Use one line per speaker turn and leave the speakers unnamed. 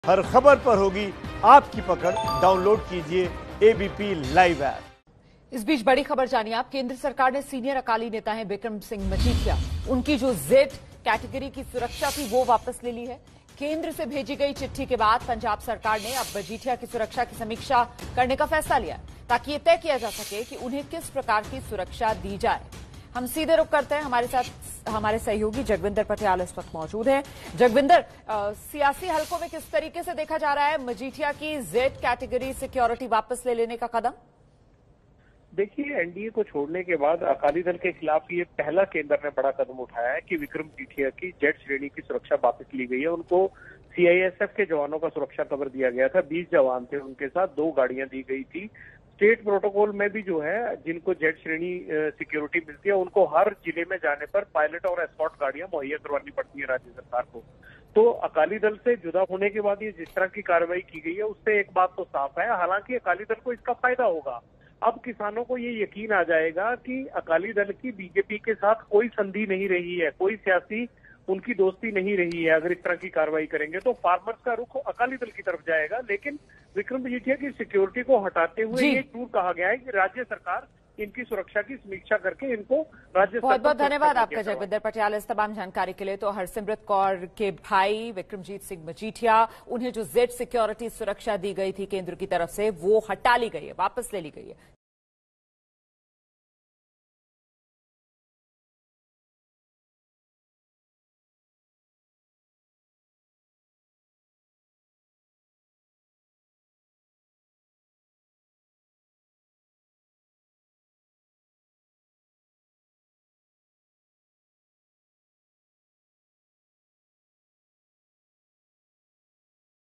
हर खबर पर होगी आपकी पकड़। डाउनलोड कीजिए एबीपी लाइव ऐप।
इस बीच बड़ी खबर जानिए आप। केंद्र सरकार ने सीनियर अकाली नेता हैं विक्रम सिंह मजीठिया, उनकी जो जेड कैटेगरी की सुरक्षा थी वो वापस ले ली है। केंद्र से भेजी गई चिट्ठी के बाद पंजाब सरकार ने अब मजीठिया की सुरक्षा की समीक्षा करने का फैसला लिया है ताकि यह तय किया जा सके कि उन्हें किस प्रकार की सुरक्षा दी जाए। हम सीधे रुख करते हैं, हमारे साथ हमारे सहयोगी जगविंदर पटियाल इस वक्त मौजूद हैं। जगविंदर, सियासी हलकों में किस तरीके से देखा जा रहा है मजीठिया की जेड कैटेगरी सिक्योरिटी वापस ले लेने का कदम?
देखिए, एनडीए को छोड़ने के बाद अकाली दल के खिलाफ ये पहला केंद्र ने बड़ा कदम उठाया है कि विक्रम मजीठिया की जेड श्रेणी की सुरक्षा वापस ली गई है। उनको सीआईएसएफ के जवानों का सुरक्षा कवर दिया गया था। 20 जवान थे उनके साथ, 2 गाड़ियां दी गई थी। स्टेट प्रोटोकॉल में भी जो है जिनको जेड श्रेणी सिक्योरिटी मिलती है उनको हर जिले में जाने पर पायलट और एस्कॉर्ट गाड़ियां मुहैया करवानी पड़ती है राज्य सरकार को। तो अकाली दल से जुदा होने के बाद ये जिस तरह की कार्रवाई की गई है उससे एक बात तो साफ है, हालांकि अकाली दल को इसका फायदा होगा। अब किसानों को ये यकीन आ जाएगा कि अकाली दल की बीजेपी के साथ कोई संधि नहीं रही है, कोई सियासी उनकी दोस्ती नहीं रही है। अगर इस तरह की कार्रवाई करेंगे तो फार्मर्स का रुख अकाली दल की तरफ जाएगा। लेकिन विक्रम मजीठिया की सिक्योरिटी को हटाते हुए ये जरूर कहा गया है कि राज्य सरकार इनकी सुरक्षा की समीक्षा करके इनको राज्य सरकार।
बहुत बहुत धन्यवाद आपका जगविंदर पटियाल इस तमाम जानकारी के लिए। तो हरसिमरत कौर के भाई विक्रमजीत सिंह मजीठिया, उन्हें जो जेड सिक्योरिटी सुरक्षा दी गई थी केंद्र की तरफ से वो हटा ली गई है, वापस ले ली गई है।